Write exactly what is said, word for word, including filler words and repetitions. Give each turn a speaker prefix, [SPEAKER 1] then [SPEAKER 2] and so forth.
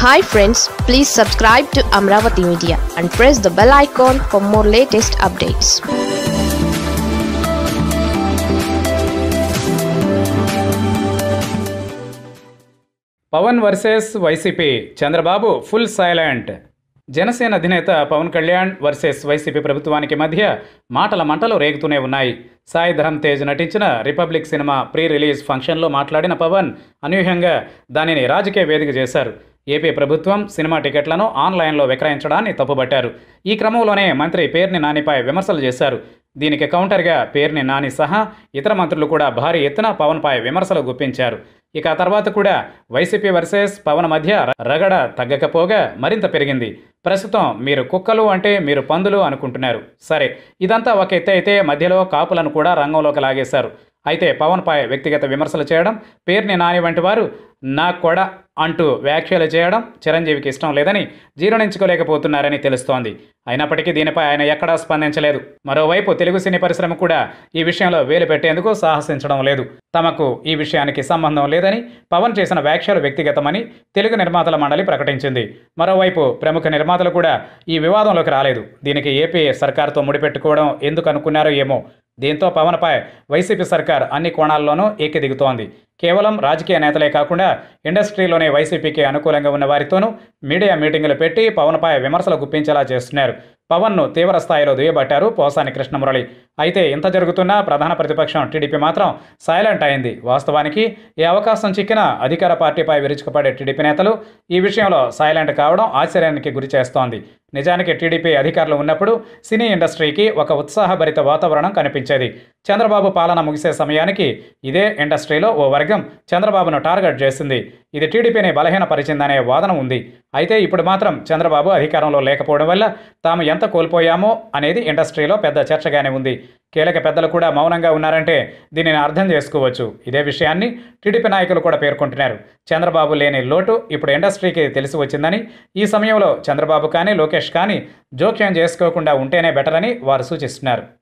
[SPEAKER 1] Hi friends, please subscribe to Amaravathi Media and press the bell icon for more latest updates.
[SPEAKER 2] Pawan versus YCP, Chandrababu full silent. Janasena అధినేత Pawan Kalyan versus YCP ప్రభుత్వానికి మధ్య మాటల మంటలు రేగుతూనే ఉన్నాయి. సాయి ధరమ్ తేజ్ నటించిన రిపబ్లిక్ సినిమా ప్రీ రిలీజ్ ఫంక్షన్లో మాట్లాడిన పవన్ అనూహ్యంగా దానిని రాజకీయ వేదిక చేశారు. ఏపీ ప్రభుత్వం సినిమా టికెట్లను ఆన్లైన్లో విక్రయించడాన్ని తప్పుబట్టారు. ఈ క్రమంలోనే మంత్రి పేర్ని నానిపై విమర్శలు చేశారు. దీనికి కౌంటర్గా పేర్ని నాని సహా ఇతర మంత్రులు కూడా భారీ ఎత్తున పవన్పై విమర్శలు గుప్పించారు. ఇక తర్వాత కూడా వైసీపీ వర్సెస్ పవన్ మధ్య రగడ తగ్గకపోగా మరింత పెరిగింది. ప్రస్తుతం మీరు కుక్కలు అంటే మీరు పందులు అనుకుంటున్నారు. సరే, ఇదంతా ఒక ఎత్తు అయితే మధ్యలో కాపులను కూడా రంగంలోకి లాగేశారు. అయితే పవన్పై వ్యక్తిగత విమర్శలు చేయడం, పేర్ని నాని వంటి వారు నా కొడ అంటూ వ్యాఖ్యలు చేయడం చిరంజీవికి ఇష్టం లేదని జీర్ణించుకోలేకపోతున్నారని తెలుస్తోంది. అయినప్పటికీ దీనిపై ఆయన ఎక్కడా స్పందించలేదు. మరోవైపు తెలుగు సినీ పరిశ్రమ కూడా ఈ విషయంలో వేలు పెట్టేందుకు సాహసించడం లేదు. తమకు ఈ విషయానికి సంబంధం లేదని, పవన్ చేసిన వ్యాఖ్యలు వ్యక్తిగతమని తెలుగు నిర్మాతల మండలి ప్రకటించింది. మరోవైపు ప్రముఖ నిర్మాతలు కూడా ఈ వివాదంలోకి రాలేదు. దీనికి ఏపీ సర్కార్తో ముడిపెట్టుకోవడం ఎందుకు అనుకున్నారో ఏమో. దీంతో పవన్పై వైసీపీ సర్కార్ అన్ని కోణాల్లోనూ ఎక్కిదిగుతోంది. కేవలం రాజకీయ నేతలే కాకుండా ఇండస్ట్రీలోనే వైసీపీకి అనుకూలంగా ఉన్న వారితోనూ మీడియా మీటింగులు పెట్టి పవన్పై విమర్శలు గుప్పించేలా చేస్తున్నారు. పవన్ను తీవ్ర స్థాయిలో దుయ్యబట్టారు పోసాని కృష్ణమురళి. అయితే ఇంత జరుగుతున్నా ప్రధాన ప్రతిపక్షం టీడీపీ మాత్రం సైలెంట్ అయింది. వాస్తవానికి ఈ అవకాశం చిక్కిన అధికార పార్టీపై విరుచుకుపడే టీడీపీ నేతలు ఈ విషయంలో సైలెంట్ కావడం ఆశ్చర్యానికి గురి చేస్తోంది. నిజానికి టీడీపీ అధికారులు ఉన్నప్పుడు సినీ ఇండస్ట్రీకి ఒక ఉత్సాహభరిత వాతావరణం కనిపించేది. చంద్రబాబు పాలన ముగిసే సమయానికి ఇదే ఇండస్ట్రీలో ఓ వర్గం చంద్రబాబును టార్గెట్ చేసింది. ఇది టీడీపీని బలహీనపరిచిందనే వాదన ఉంది. అయితే ఇప్పుడు మాత్రం చంద్రబాబు అధికారంలో లేకపోవడం వల్ల తాము ఎంత కోల్పోయామో అనేది ఇండస్ట్రీలో పెద్ద చర్చగానే ఉంది. కీలక పెద్దలు కూడా మౌనంగా ఉన్నారంటే దీనిని అర్థం చేసుకోవచ్చు. ఇదే విషయాన్ని టీడీపీ నాయకులు కూడా పేర్కొంటున్నారు. చంద్రబాబు లేని లోటు ఇప్పుడు ఇండస్ట్రీకి తెలిసి వచ్చిందని, ఈ సమయంలో చంద్రబాబు కానీ లోకేష్ కానీ జోక్యం చేసుకోకుండా ఉంటేనే బెటర్ అని వారు సూచిస్తున్నారు.